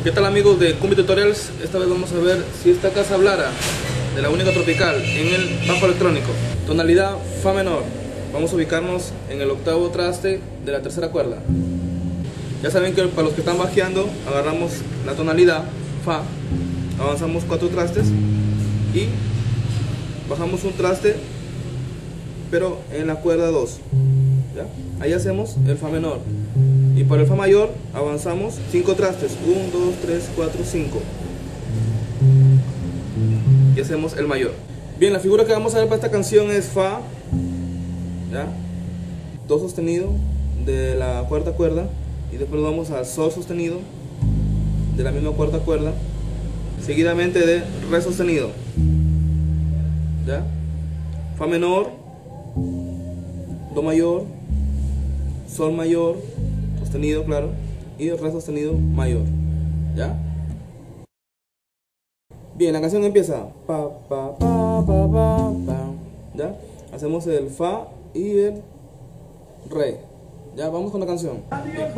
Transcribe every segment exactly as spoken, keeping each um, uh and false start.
¿Qué tal amigos de Cumbia Tutorials? Esta vez vamos a ver si esta casa hablara de la única tropical en el bajo electrónico. Tonalidad Fa menor. Vamos a ubicarnos en el octavo traste de la tercera cuerda. Ya saben que para los que están bajeando, agarramos la tonalidad Fa, avanzamos cuatro trastes y bajamos un traste, pero en la cuerda dos. ¿Ya? Ahí hacemos el Fa menor. Y para el Fa mayor avanzamos cinco trastes, uno, dos, tres, cuatro, cinco. Y hacemos el mayor. Bien, la figura que vamos a ver para esta canción es Fa, ¿ya? Do sostenido de la cuarta cuerda, y después vamos a Sol sostenido de la misma cuarta cuerda, seguidamente de Re sostenido, ¿ya? Fa menor, Do mayor, Sol mayor sostenido, claro, y Re sostenido mayor, ¿ya? Bien, la canción empieza pa pa pa pa pa pa, ¿ya? Hacemos el Fa y el Re. Ya, vamos con la canción. Bien.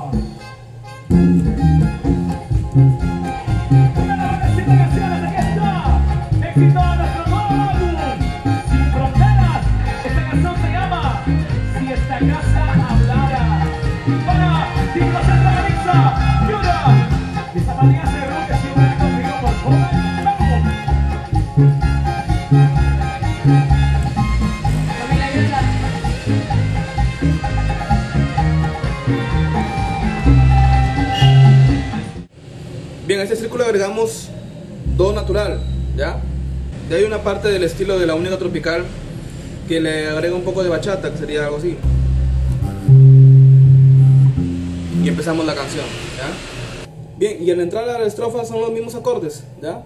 Bien, a este círculo agregamos Do natural, ¿ya? De ahí una parte del estilo de la única tropical que le agrega un poco de bachata, que sería algo así. Y empezamos la canción, ¿ya? Bien, y al entrar a la estrofa son los mismos acordes, ¿ya?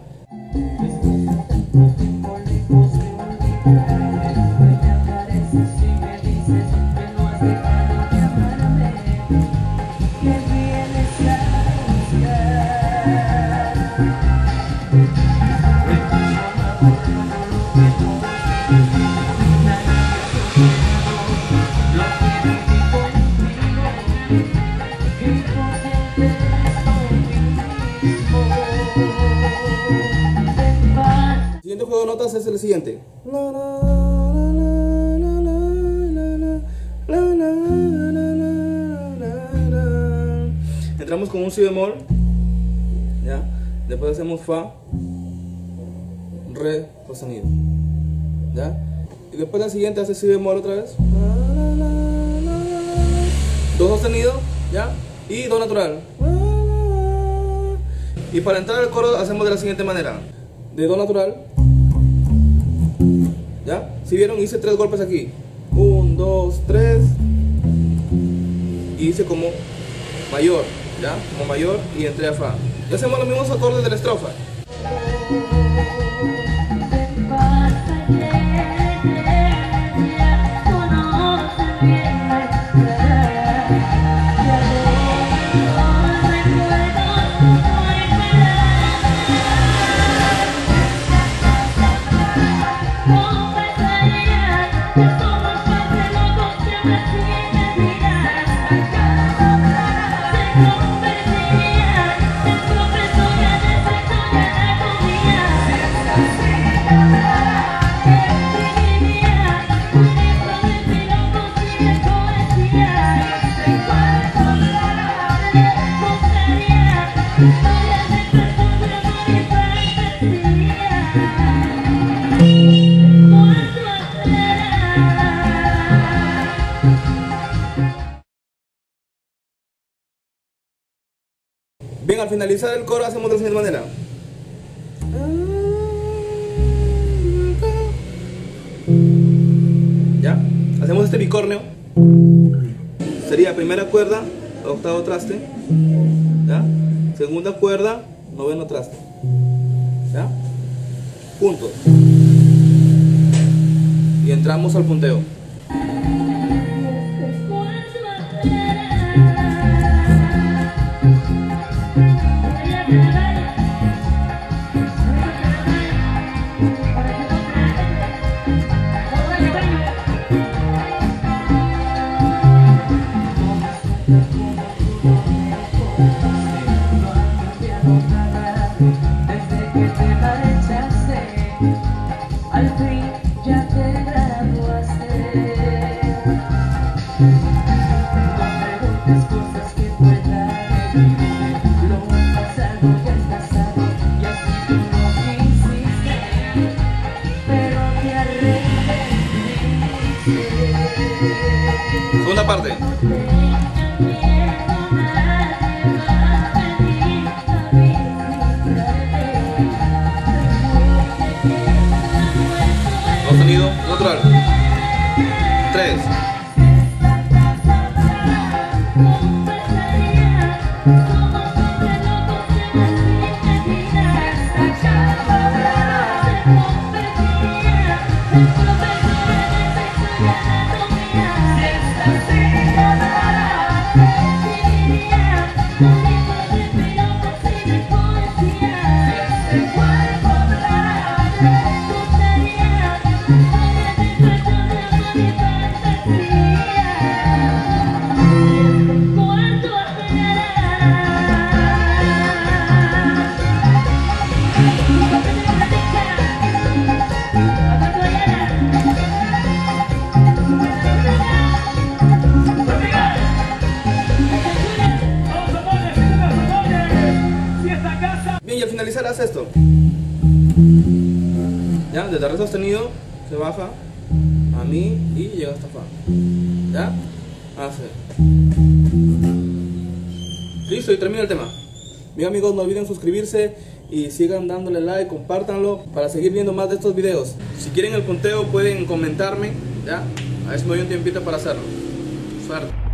El siguiente juego de notas es el siguiente. Entramos con un Si bemol, ¿ya? Después hacemos Fa, Re sostenido, ¿ya? Y después la siguiente hace Si bemol otra vez, Do sostenido, ¿ya? Y Do natural. Y para entrar al coro hacemos de la siguiente manera: de Do natural, ¿ya? Si vieron, hice tres golpes aquí, uno, dos, tres, y hice como mayor, ¿ya? Como mayor, y entré a Fa. Y hacemos los mismos acordes de la estrofa. Bien, al finalizar el coro hacemos de la siguiente manera. ¿Ya? Hacemos este bicornio. Sería primera cuerda, octavo traste, ¿ya? Segunda cuerda, noveno traste, ¿ya? Puntos. Y entramos al punteo. Segunda parte. Sonido natural. Tres. Bien, y al finalizar hace esto. Ya, desde re sostenido se baja a mi y llega hasta fa. Ya, hace. Listo, y termina el tema. Bien amigos, no olviden suscribirse y sigan dándole like, compártanlo para seguir viendo más de estos videos. Si quieren el conteo pueden comentarme, ya, a ver si me doy un tiempito para hacerlo. Suerte.